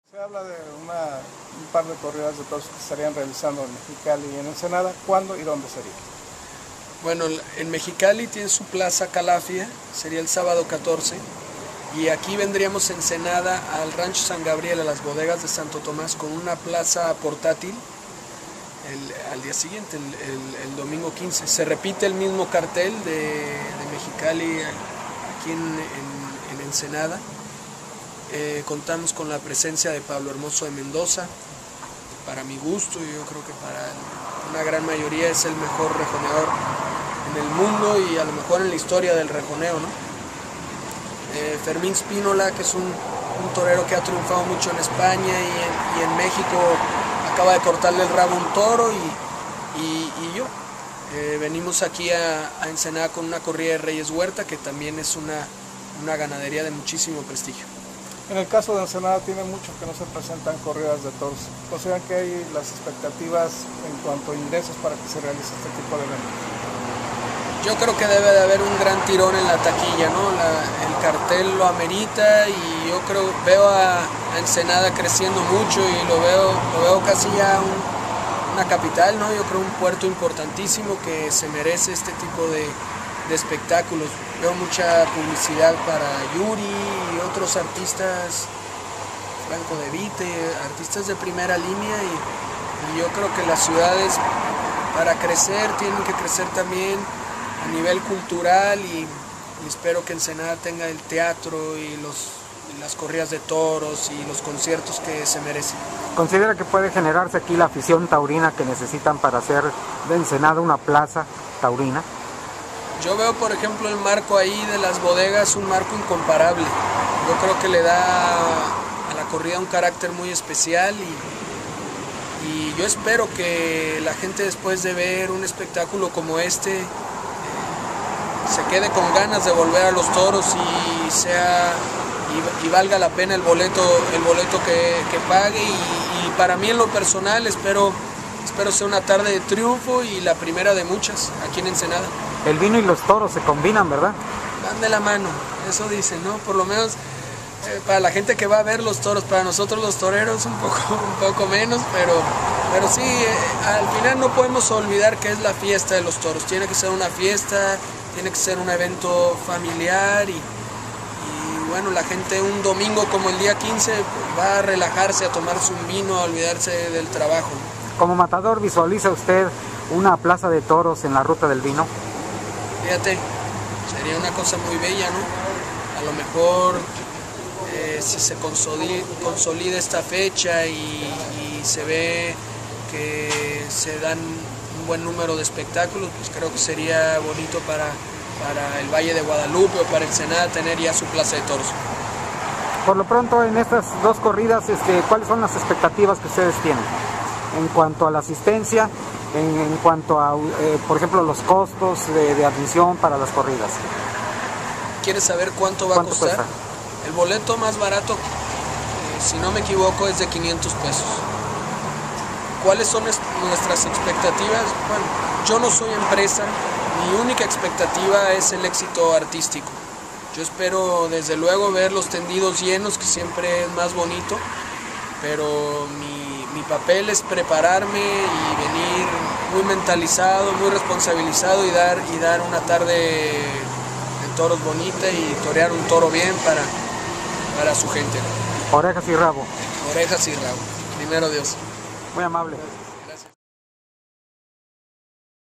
Se habla de un par de corridas de toros que se estarían realizando en Mexicali y en Ensenada. ¿Cuándo y dónde sería? Bueno, en Mexicali tiene su plaza Calafia, sería el sábado 14, y aquí vendríamos Ensenada al Rancho San Gabriel, a las bodegas de Santo Tomás, con una plaza portátil al día siguiente, el domingo 15. Se repite el mismo cartel de Mexicali aquí en Ensenada. Contamos con la presencia de Pablo Hermoso de Mendoza. Para mi gusto, y yo creo que para una gran mayoría es el mejor rejoneador en el mundo y a lo mejor en la historia del rejoneo, ¿no? Fermín Spínola, que es un torero que ha triunfado mucho en España y en México, acaba de cortarle el rabo a un toro, y yo. Venimos aquí a Ensenada con una corrida de Reyes Huerta, que también es una ganadería de muchísimo prestigio. En el caso de Ensenada tiene mucho que no se presentan corridas de toros. ¿Consideran que hay las expectativas en cuanto a ingresos para que se realice este tipo de eventos? Yo creo que debe de haber un gran tirón en la taquilla, ¿no? El cartel lo amerita, y yo veo a Ensenada creciendo mucho, y lo veo casi ya una capital, ¿no? Yo creo un puerto importantísimo que se merece este tipo de espectáculos. Veo mucha publicidad para Yuri y otros artistas, Franco De Vite, artistas de primera línea, y yo creo que las ciudades para crecer tienen que crecer también a nivel cultural, y espero que Ensenada tenga el teatro y las corridas de toros y los conciertos que se merecen. ¿Considera que puede generarse aquí la afición taurina que necesitan para hacer de Ensenada una plaza taurina? Yo veo, por ejemplo, el marco ahí de las bodegas, un marco incomparable. Yo creo que le da a la corrida un carácter muy especial, y yo espero que la gente, después de ver un espectáculo como este, se quede con ganas de volver a los toros y valga la pena el boleto que pague. Y para mí, en lo personal, espero sea una tarde de triunfo y la primera de muchas aquí en Ensenada. El vino y los toros se combinan, ¿verdad? Van de la mano, eso dicen, ¿no? Por lo menos para la gente que va a ver los toros. Para nosotros los toreros un poco menos, pero sí, al final no podemos olvidar que es la fiesta de los toros. Tiene que ser una fiesta, tiene que ser un evento familiar, y bueno, la gente un domingo como el día 15 va a relajarse, a tomarse un vino, a olvidarse del trabajo. Como matador, ¿visualiza usted una plaza de toros en la ruta del vino? Fíjate, sería una cosa muy bella, ¿no? A lo mejor si se consolida esta fecha y se ve que se dan un buen número de espectáculos, pues creo que sería bonito para el Valle de Guadalupe o para Ensenada tener ya su plaza de toros. Por lo pronto, en estas dos corridas, ¿cuáles son las expectativas que ustedes tienen? En cuanto a la asistencia, en cuanto a, por ejemplo, los costos de admisión para las corridas. ¿Quieres saber cuánto va a costar? Cuesta? El boleto más barato, si no me equivoco, es de 500 pesos. ¿Cuáles son nuestras expectativas? Bueno, yo no soy empresa, mi única expectativa es el éxito artístico. Yo espero, desde luego, ver los tendidos llenos, que siempre es más bonito, pero mi papel es prepararme y venir muy mentalizado, muy responsabilizado, y dar una tarde de toros bonita y torear un toro bien para su gente. Orejas y rabo. Orejas y rabo. Primero Dios. Muy amable.